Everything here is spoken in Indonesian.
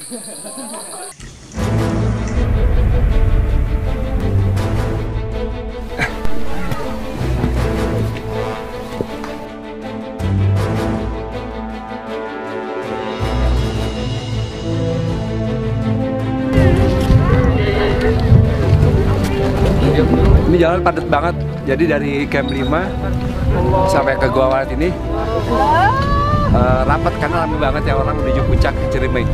Ini jalan padat banget, jadi dari Camp 5 sampai ke Gua Walet ini rapat karena ramai banget ya orang menuju puncak Ciremai.